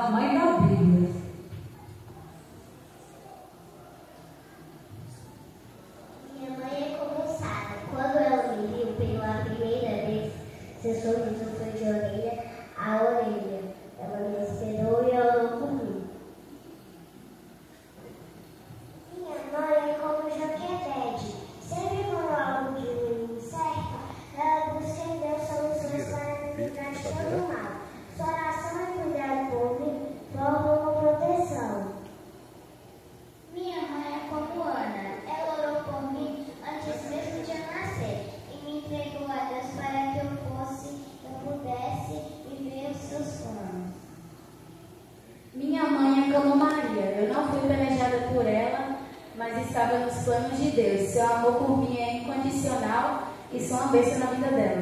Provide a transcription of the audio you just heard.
a mãe da Bíblia. Minha mãe é como Sara. Quando ela me viu pela primeira vez, seu sorriso foi de orelha a orelha. Ela me esperou e orou por mim. Minha mãe é como Joquebede. Sempre quando algo de ruim cerca, ela busca em Deus soluções para me livrar de todo mal. Sua oração e cuidado por mim formam uma proteção. Minha mãe é como Ana. Ela orou por mim antes mesmo de eu nascer e me entregou a Deus para que eu pudesse viver os seus planos. Minha mãe é como Maria. Eu não fui planejada por ela, mas estava nos planos de Deus. Seu amor por mim é incondicional e sou uma bênção na vida dela.